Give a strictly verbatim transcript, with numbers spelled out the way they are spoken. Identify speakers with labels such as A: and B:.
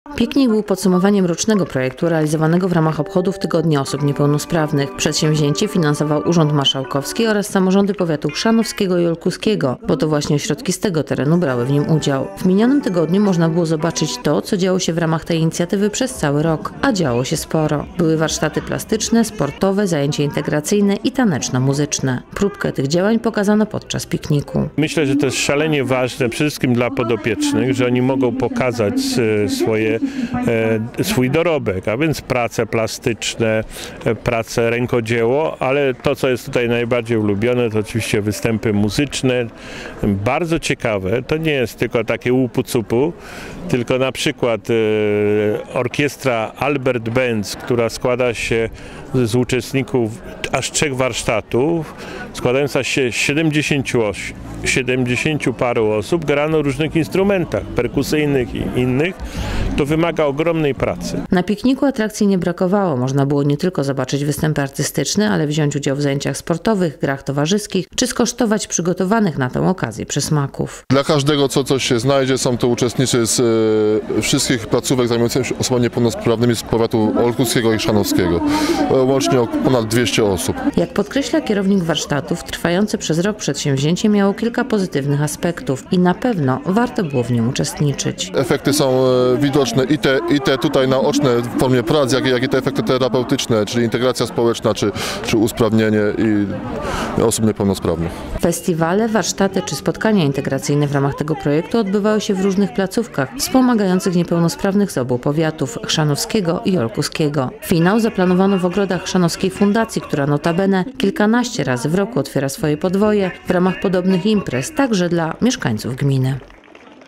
A: Piknik był podsumowaniem rocznego projektu realizowanego w ramach obchodów Tygodnia Osób Niepełnosprawnych. Przedsięwzięcie finansował Urząd Marszałkowski oraz samorządy powiatu chrzanowskiego i olkuskiego, bo to właśnie ośrodki z tego terenu brały w nim udział. W minionym tygodniu można było zobaczyć to, co działo się w ramach tej inicjatywy przez cały rok, a działo się sporo. Były warsztaty plastyczne, sportowe, zajęcia integracyjne i taneczno-muzyczne. Próbkę tych działań pokazano podczas pikniku.
B: Myślę, że to jest szalenie ważne przede wszystkim dla podopiecznych, że oni mogą pokazać swoje, swój dorobek, a więc prace plastyczne, prace rękodzieło, ale to, co jest tutaj najbardziej ulubione, to oczywiście występy muzyczne, bardzo ciekawe. To nie jest tylko takie łupu-cupu, tylko na przykład orkiestra Albert Benz, która składa się z uczestników aż trzech warsztatów, składająca się z siedemdziesięciu paru osób, gra na różnych instrumentach perkusyjnych i innych. To wymaga ogromnej pracy.
A: Na pikniku atrakcji nie brakowało. Można było nie tylko zobaczyć występy artystyczne, ale wziąć udział w zajęciach sportowych, grach towarzyskich, czy skosztować przygotowanych na tę okazję przysmaków.
C: Dla każdego, co coś się znajdzie, są to uczestnicy z e, wszystkich placówek zajmujących się osobami niepełnosprawnymi z powiatu olkuskiego i chrzanowskiego. Łącznie ponad dwieście osób.
A: Jak podkreśla kierownik warsztatów, trwające przez rok przedsięwzięcie miało kilka pozytywnych aspektów i na pewno warto było w nim uczestniczyć.
C: Efekty są widoczne i te, i te tutaj naoczne w formie prac, jak, jak i te efekty terapeutyczne, czyli integracja społeczna, czy, czy usprawnienie i osób niepełnosprawnych.
A: Festiwale, warsztaty czy spotkania integracyjne w ramach tego projektu odbywały się w różnych placówkach wspomagających niepełnosprawnych z obu powiatów, chrzanowskiego i olkuskiego. Finał zaplanowano w ogrodach Chrzanowskiej Fundacji, która notabene kilkanaście razy w roku otwiera swoje podwoje w ramach podobnych imprez, także dla mieszkańców gminy.